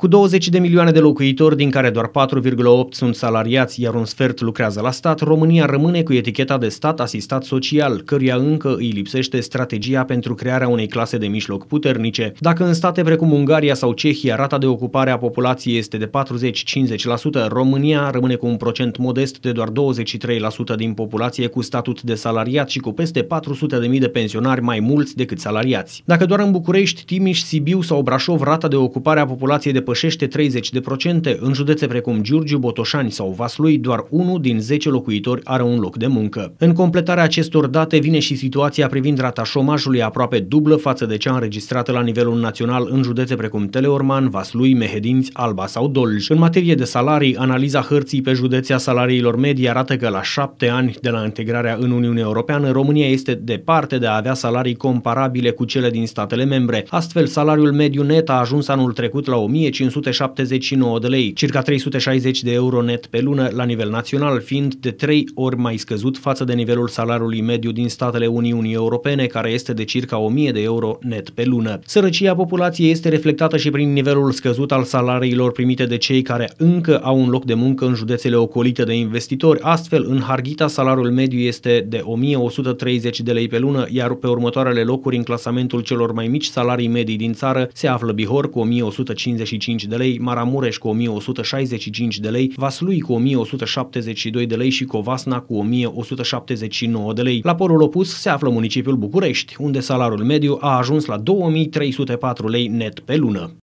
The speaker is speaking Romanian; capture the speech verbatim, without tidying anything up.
Cu douăzeci de milioane de locuitori, din care doar patru virgulă opt sunt salariați, iar un sfert lucrează la stat, România rămâne cu eticheta de stat asistat social, căruia încă îi lipsește strategia pentru crearea unei clase de mijloc puternice. Dacă în state precum Ungaria sau Cehia rata de ocupare a populației este de patruzeci-cincizeci la sută, România rămâne cu un procent modest de doar douăzeci și trei la sută din populație cu statut de salariat și cu peste patru sute de mii de pensionari mai mulți decât salariați. Dacă doar în București, Timiș, Sibiu sau Brașov rata de ocupare a populației depășește treizeci la sută, în județe precum Giurgiu, Botoșani sau Vaslui, doar unul din zece locuitori are un loc de muncă. În completarea acestor date vine și situația privind rata șomajului, aproape dublă față de cea înregistrată la nivelul național în județe precum Teleorman, Vaslui, Mehedinți, Alba sau Dolj. În materie de salarii, analiza hărții pe județe a salariilor medii arată că la șapte ani de la integrarea în Uniunea Europeană, România este departe de a avea salarii comparabile cu cele din statele membre. Astfel, salariul mediu net a ajuns anul trecut la o mie cinci sute șaptezeci și nouă de lei, circa trei sute șaizeci de euro net pe lună la nivel național, fiind de trei ori mai scăzut față de nivelul salariului mediu din statele Uniunii Europene, care este de circa o mie de euro net pe lună. Sărăcia populației este reflectată și prin nivelul scăzut al salariilor primite de cei care încă au un loc de muncă în județele ocolite de investitori. Astfel, în Harghita, salariul mediu este de o mie o sută treizeci de lei pe lună, iar pe următoarele locuri în clasamentul celor mai mici salarii medii din țară se află Bihor cu o mie o sută cincizeci și cinci de lei, Maramureș cu o mie o sută șaizeci și cinci de lei, Vaslui cu o mie o sută șaptezeci și doi de lei și Covasna cu o mie o sută șaptezeci și nouă de lei. La polul opus se află municipiul București, unde salariul mediu a ajuns la două mii trei sute patru lei net pe lună.